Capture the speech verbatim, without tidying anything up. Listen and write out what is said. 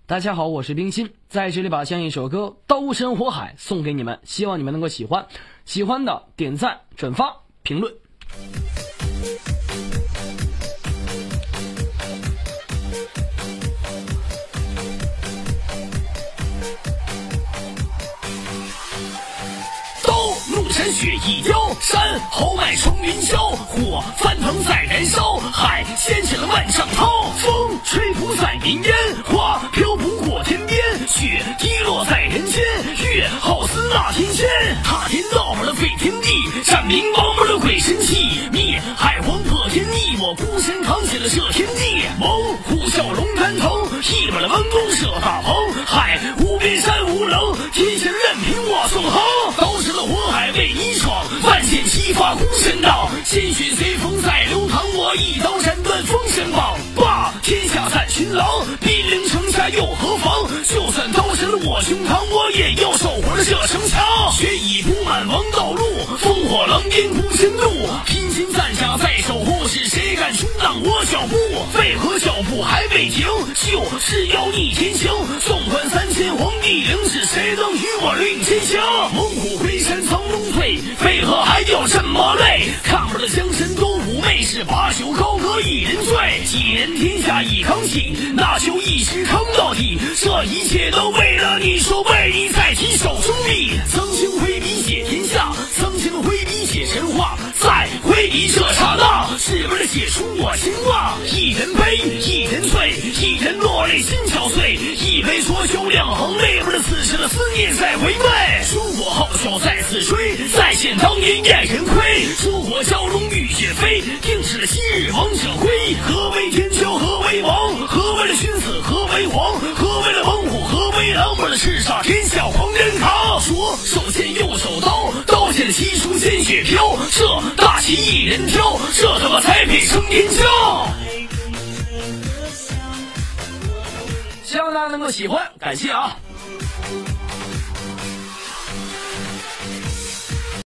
大家好，我是冰心，在这里把这样一首歌《刀山火海》送给你们，希望你们能够喜欢，喜欢的点赞、转发、评论。山雪已凋，山豪迈冲云霄，火翻腾在燃烧，海掀起了万丈涛，风吹不在云烟，花飘不过天边，雪滴落在人间，月好似那天仙，踏天道门的废天地，斩明王门的鬼神气，灭海皇破天逆，我孤身扛起了这天地，猛虎啸龙丹腾，一本的弯弓射大鹏，海无边山无棱，天下任凭我纵横，刀山的火海为你闯，万箭齐发孤身挡，鲜血随风在流淌，我一刀斩断封神榜，霸天下赞群狼，兵临城下又何妨，就算刀山了我胸膛，我也要守活了这城墙，血已布满王道路，烽火狼烟孤身渡，披荆斩甲在守护，是谁敢阻挡我脚步，为何脚步还未停，就是要逆天行，纵观三千皇帝陵，是谁能与我论天下，猛虎归山藏龙退，为何还要这么累，看不得江山多妩媚，是把酒高歌一人醉，几人天下一扛起，那就一直扛到底，这一切都为了你，说为你在提手中立，曾经挥笔写天下，曾经挥笔写神话，在挥笔这刹那，是为了写出我情话，一人悲一人醉，一人落泪心憔悴，一杯浊酒两行泪，为了此时的思念在回味，烛火号角在此吹，再现当年燕人亏，烛火蛟龙浴血飞，定是昔日王者归，何为天骄何为王，何为了君子何为皇，何为了猛虎何为狼，为了叱咤天下狂人扛，左手剑右手刀，刀剑齐出鲜血飘，这大旗一人挑，这他妈才配称天骄。希望大家能够喜欢，感谢啊。